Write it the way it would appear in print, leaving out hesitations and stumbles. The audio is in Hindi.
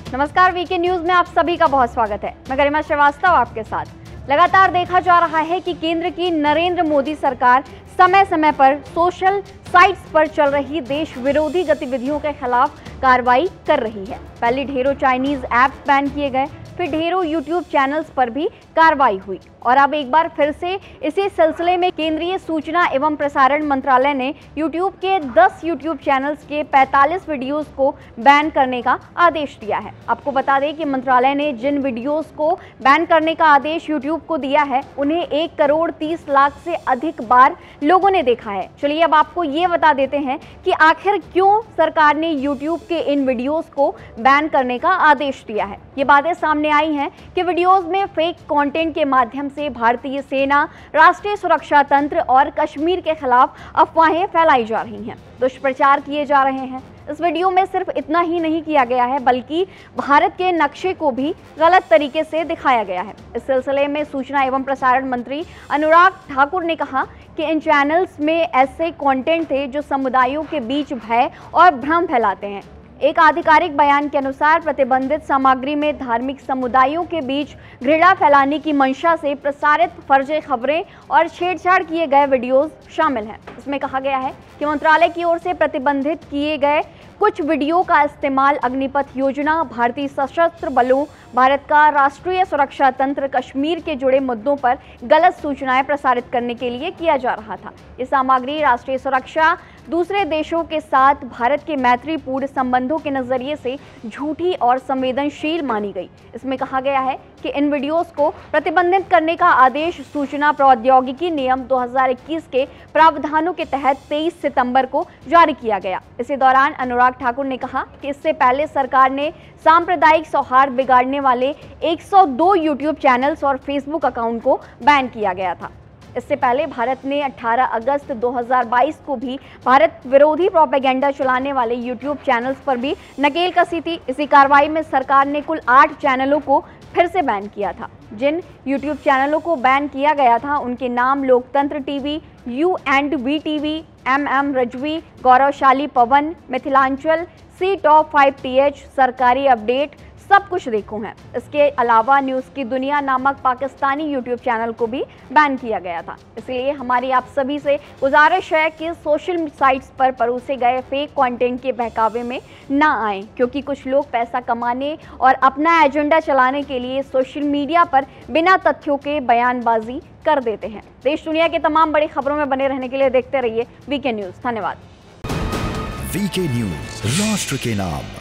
नमस्कार, वीके न्यूज में आप सभी का बहुत स्वागत है। मैं गरिमा श्रीवास्तव आपके साथ। लगातार देखा जा रहा है कि केंद्र की नरेंद्र मोदी सरकार समय समय पर सोशल साइट्स पर चल रही देश विरोधी गतिविधियों के खिलाफ कार्रवाई कर रही है। पहले ढेरों चाइनीज ऐप्स बैन किए गए, फिर ढेरों यूट्यूब चैनल्स पर भी कार्रवाई हुई और अब एक बार फिर से इसी सिलसिले में केंद्रीय सूचना एवं प्रसारण मंत्रालय ने यूट्यूब के 10 यूट्यूब चैनल्स के 45 वीडियोस को बैन करने का आदेश दिया है। आपको बता दें कि मंत्रालय ने जिन वीडियोस को बैन करने का आदेश यूट्यूब को दिया है उन्हें 1 करोड़ 30 लाख से अधिक बार लोगों ने देखा है। चलिए अब आपको ये बता देते हैं कि आखिर क्यों सरकार ने यूट्यूब के इन वीडियोस को बैन करने का आदेश दिया है। ये बातें सामने आई हैं कि वीडियोस में फेक कंटेंट के माध्यम से भारतीय सेना, राष्ट्रीय सुरक्षा तंत्र और कश्मीर के खिलाफ अफवाहें फैलाई जा रही हैं, दुष्प्रचार किए जा रहे हैं। इस वीडियो में सिर्फ इतना ही नहीं किया गया है बल्कि भारत के नक्शे को भी गलत तरीके से दिखाया गया है। इस सिलसिले में सूचना एवं प्रसारण मंत्री अनुराग ठाकुर ने कहा कि इन चैनल्स में ऐसे कंटेंट थे जो समुदायों के बीच भय और भ्रम फैलाते हैं। एक आधिकारिक बयान के अनुसार प्रतिबंधित सामग्री में धार्मिक समुदायों के बीच घृणा फैलाने की मंशा से प्रसारित फर्जी खबरें और छेड़छाड़ किए गए वीडियोस शामिल हैं। इसमें कहा गया है कि मंत्रालय की ओर से प्रतिबंधित किए गए कुछ वीडियो का इस्तेमाल अग्निपथ योजना, भारतीय सशस्त्र बलों, भारत का राष्ट्रीय सुरक्षा तंत्र, कश्मीर के जुड़े मुद्दों पर गलत सूचनाएं प्रसारित करने के लिए किया जा रहा था। ये सामग्री राष्ट्रीय सुरक्षा, दूसरे देशों के साथ भारत के मैत्रीपूर्ण संबंधों के नजरिए से झूठी और संवेदनशील मानी गई। इसमें कहा गया है कि इन वीडियोस को प्रतिबंधित करने का आदेश सूचना प्रौद्योगिकी नियम 2021 के प्रावधानों के तहत 23 सितंबर को जारी किया गया। इसी दौरान अनुराग ठाकुर ने कहा कि इससे पहले सरकार ने सांप्रदायिक सौहार्द बिगाड़ने वाले 102 यूट्यूब चैनल्स और फेसबुक अकाउंट को बैन किया गया था। इससे पहले भारत ने 18 अगस्त 2022 को भी भारत विरोधी प्रोपेगेंडा चलाने वाले यूट्यूब चैनल्स पर भी नकेल कसी थी। इसी कार्रवाई में सरकार ने कुल 8 चैनलों को फिर से बैन किया था। जिन यूट्यूब चैनलों को बैन किया गया था उनके नाम लोकतंत्र TV, U&V TV, MM Razvi, गौरवशाली Pawan, Mithilanchal, C Top 5 TH, सरकारी अपडेट, सब कुछ देखो हैं। इसके अलावा न्यूज़ की दुनिया नामक पाकिस्तानी यूट्यूब चैनल को भी बैन किया गया था। इसलिए हमारी आप सभी से गुजारिश है कि सोशल साइट्स पर परोसे गए फेक कंटेंट के बहकावे में ना आएं, क्योंकि कुछ लोग पैसा कमाने और अपना एजेंडा चलाने के लिए सोशल मीडिया पर बिना तथ्यों के बयानबाजी कर देते हैं। देश दुनिया के तमाम बड़ी खबरों में बने रहने के लिए देखते रहिए वीके न्यूज़। धन्यवाद। वीके न्यूज़, राष्ट्र के नाम।